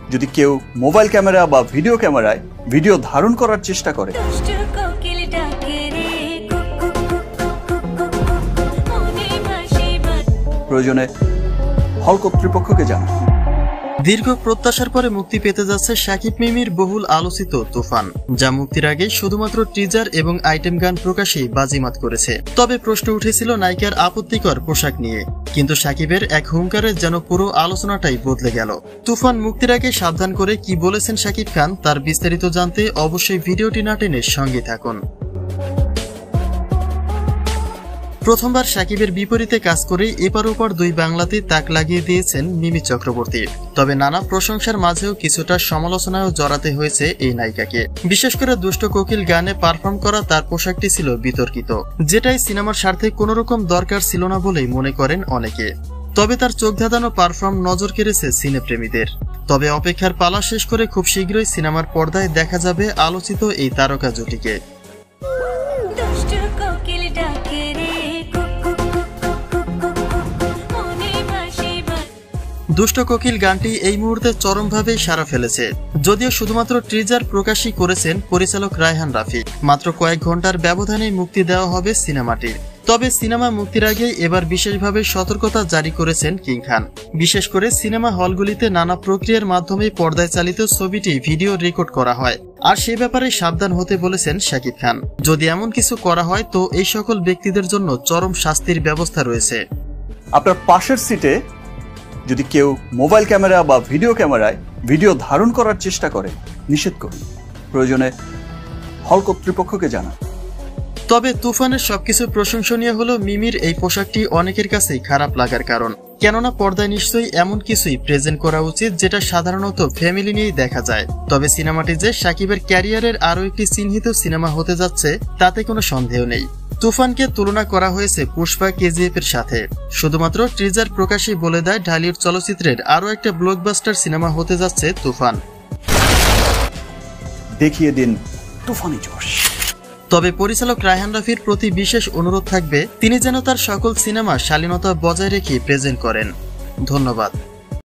যদি কেউ mobile camera বা ভিডিও ক্যামেরায় ভিডিও ধারণ করার চেষ্টা করে প্রয়োজনে হল কর্তৃপক্ষকে জানান। দীর্ঘ প্রত্যাশার পরে মুক্তি পেতে যাচ্ছে শাকিব মিমির বহুল আলোচিত তুফান, যা মুক্তির আগে শুধুমাত্র টিজার এবং আইটেম গান প্রকাশেই বাজিমাত করেছে। তবে প্রশ্ন উঠেছিল নায়িকার আপত্তিকর পোশাক নিয়ে, কিন্তু শাকিবের এক হুঙ্কারে যেন পুরো আলোচনাটাই বদলে গেল। তুফান মুক্তির আগে সাবধান করে কি বলেছেন শাকিব খান, তার বিস্তারিত জানতে অবশ্যই ভিডিওটি না টেনে সঙ্গে থাকুন। প্রথমবার শাকিবের বিপরীতে কাজ করে এপার ওপার দুই বাংলাতে তাক লাগিয়ে দিয়েছেন মিমি চক্রবর্তী। তবে নানা প্রশংসার মাঝেও কিছুটা সমালোচনায়ও জড়াতে হয়েছে এই নায়িকাকে। বিশেষ করে দুষ্ট কোকিল গানে পারফর্ম করা তার পোশাকটি ছিল বিতর্কিত, যেটাই সিনেমার স্বার্থে কোনো রকম দরকার ছিল না বলেই মনে করেন অনেকে। তবে তার চোখ ধাঁধানো পারফর্ম নজর কেড়েছে সিনেপ্রেমীদের। তবে অপেক্ষার পালা শেষ করে খুব শীঘ্রই সিনেমার পর্দায় দেখা যাবে আলোচিত এই তারকা জুটিকে। দুষ্ট কোকিল গানটি এই মুহূর্তে চরমভাবে সাড়া ফেলেছে। যদিও শুধুমাত্র টিজার প্রকাশই করেছেন পরিচালক রায়হান রাফি, মাত্র কয়েক ঘন্টার ব্যবধানে মুক্তি দেওয়া হবে সিনেমাটি। তবে সিনেমা মুক্তির আগে এবার বিশেষভাবে সতর্কতা জারি করেছেন কিং খান। বিশেষ করে সিনেমা হলগুলিতে নানা প্রক্রিয়ার মাধ্যমে পর্দায় চালিত ছবিটি ভিডিও রেকর্ড করা হয়, আর সে ব্যাপারে সাবধান হতে বলেছেন শাকিব খান। যদি এমন কিছু করা হয় তো এই সকল ব্যক্তিদের জন্য চরম শাস্তির ব্যবস্থা রয়েছে। আপনার পাশের সিটে যদি কেউ মোবাইল ক্যামেরা বা ভিডিও ক্যামেরায় ভিডিও ধারণ করার চেষ্টা করে নিষেধ করুন, প্রয়োজনে হল কর্তৃপক্ষকে জানান। তবে তুফানের সবকিছু প্রশংসনীয় হলো মিমির এই পোশাকটি অনেকের কাছেই খারাপ লাগার কারণ, কেননা পর্দায় নিশ্চয়ই এমন কিছুই প্রেজেন্ট করা উচিত যেটা সাধারণত ফ্যামিলি নিয়েই দেখা যায়। তবে সিনেমাটি যে শাকিবের ক্যারিয়ারের আরও একটি চিহ্নিত সিনেমা হতে যাচ্ছে তাতে কোনো সন্দেহ নেই। তুফানকে তুলনা করা হয়েছে পুষ্পা কেজিএফ এর সাথে। শুধুমাত্র টিজার প্রকাশই বলে দেয় ঢালিউড চলচ্চিত্রের আরও একটা ব্লকবাস্টার সিনেমা হতে যাচ্ছে তুফান। দেখিয়ে দিন তুফানি জোশ। তবে পরিচালক রায়হান রাফির প্রতি বিশেষ অনুরোধ থাকবে, তিনি যেন তার সকল সিনেমা শালীনতা বজায় রেখে প্রেজেন্ট করেন। ধন্যবাদ।